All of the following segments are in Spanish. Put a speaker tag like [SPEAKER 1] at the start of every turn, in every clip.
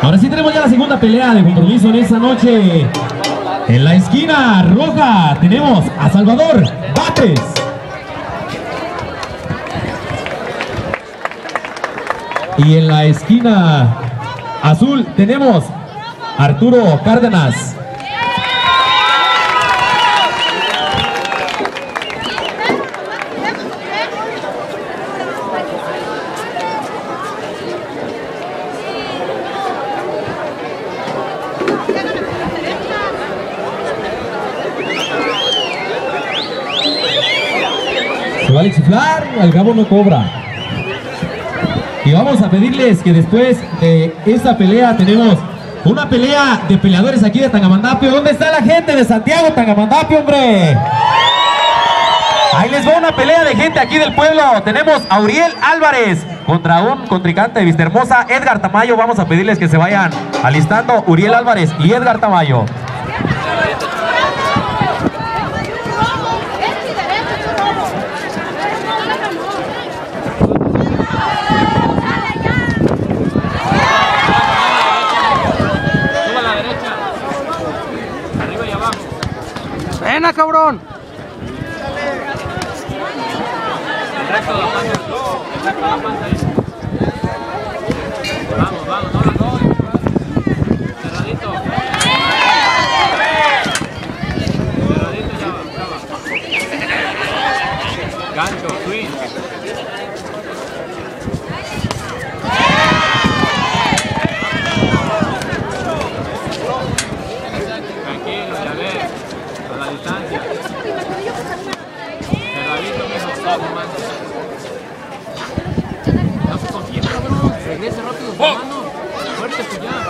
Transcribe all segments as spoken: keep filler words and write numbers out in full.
[SPEAKER 1] Ahora sí tenemos ya la segunda pelea de compromiso en esta noche. En la esquina roja tenemos a Salvador Batres. Y en la esquina azul tenemos a Arturo Cárdenas. Se vale chiflar, al cabo no cobra. Y vamos a pedirles que después de esta pelea tenemos una pelea de peleadores aquí de Tangamandapio. ¿Dónde está la gente de Santiago, Tangamandapio, hombre? Ahí les va una pelea de gente aquí del pueblo. Tenemos a Uriel Álvarez contra un contrincante de Vistahermosa, Edgar Tamayo. Vamos a pedirles que se vayan alistando Uriel Álvarez y Edgar Tamayo.
[SPEAKER 2] ¡Ven, cabrón!
[SPEAKER 3] El resto de la panza. El resto de la panza ahí. Vamos, vamos, no la doy. Cerradito. Cerradito, ya va, ya va. Gancho, swing. Tranquilo, ya ves. A la distancia. Cerradito, mijo. Mano. No se confíe, cabrón. Regrese rápido, oh. Mano. Fuerte, pues ya.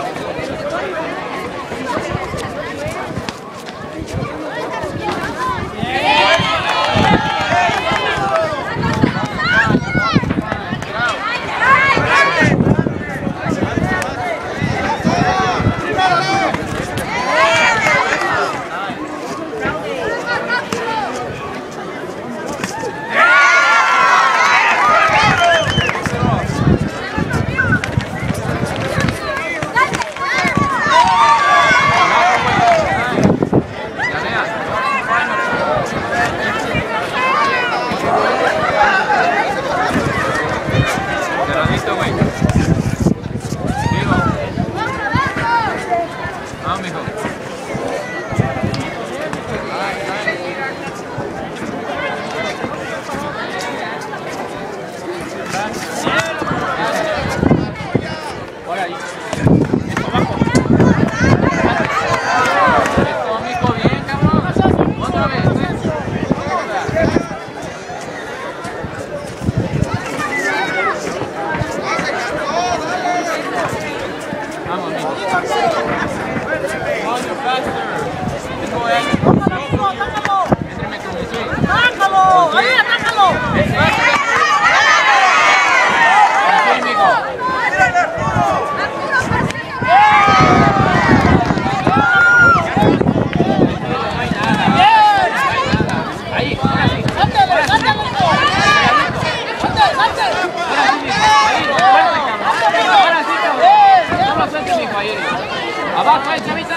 [SPEAKER 4] Abajo, ahí, chavita.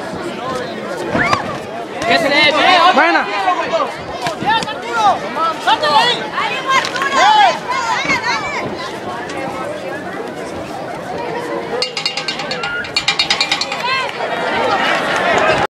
[SPEAKER 4] ¿Qué se le ve?
[SPEAKER 2] Buena.
[SPEAKER 4] ¡Bien, Arturo! ¡Sáltale ahí! ¡Ahí va, Arturo!